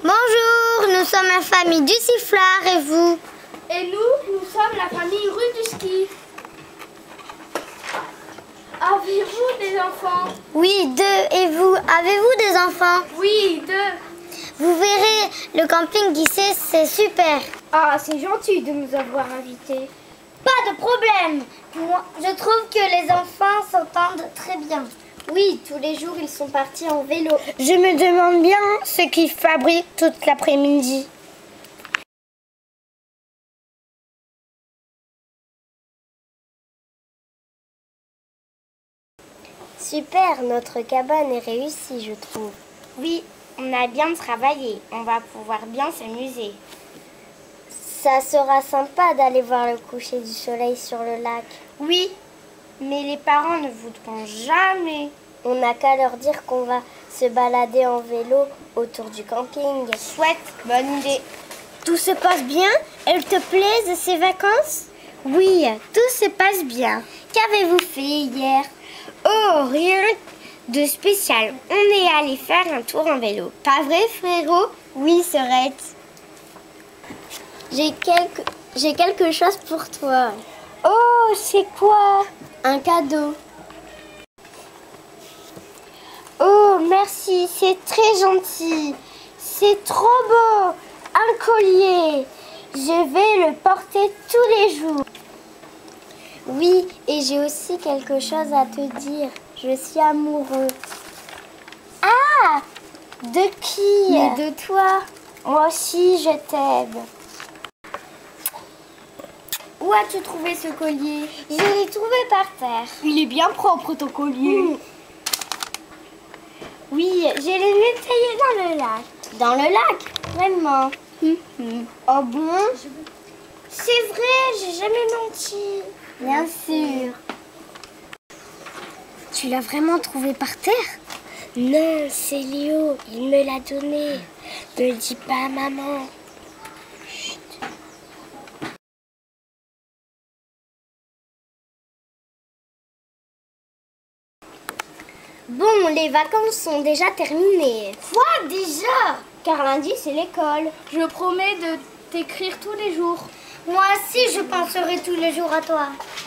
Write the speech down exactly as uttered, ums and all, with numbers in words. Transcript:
Bonjour, nous sommes la famille du sifflard et vous? Et nous, nous sommes la famille Rue du Ski. Avez-vous des enfants? Oui, deux. Et vous? Avez-vous des enfants? Oui, deux. Vous verrez, le camping Guisset, c'est super. Ah, c'est gentil de nous avoir invités. Pas de problème. Moi, je trouve que les enfants s'entendent très bien. Oui, tous les jours, ils sont partis en vélo. Je me demande bien ce qu'ils fabriquent toute l'après-midi. Super, notre cabane est réussie, je trouve. Oui, on a bien travaillé. On va pouvoir bien s'amuser. Ça sera sympa d'aller voir le coucher du soleil sur le lac. Oui, mais les parents ne voudront jamais. On n'a qu'à leur dire qu'on va se balader en vélo autour du camping. Chouette, bonne idée. Tout se passe bien? Elles te plaisent ces vacances? Oui, tout se passe bien. Qu'avez-vous fait hier? Oh, rien de spécial. On est allé faire un tour en vélo. Pas vrai, frérot? Oui, Sorette. J'ai quelque... J'ai quelque chose pour toi. Oh, c'est quoi? Un cadeau. Oh, merci, c'est très gentil. C'est trop beau. Un collier. Je vais le porter tous les jours. Oui, et j'ai aussi quelque chose à te dire. Je suis amoureux. Ah! De qui? Mais de toi. Moi aussi, je t'aime. Où as-tu trouvé ce collier? Je l'ai trouvé par terre. Il est bien propre, ton collier. Mmh. Oui, je l'ai nettoyé dans le lac. Dans le lac? Vraiment. Mmh. Oh bon? C'est vrai, j'ai jamais menti. Bien sûr. Tu l'as vraiment trouvé par terre? Non, c'est Léo. Il me l'a donné. Ne le dis pas à maman. Chut. Bon, les vacances sont déjà terminées. Quoi, déjà? Car lundi, c'est l'école. Je promets de t'écrire tous les jours. Moi aussi, je penserai tous les jours à toi.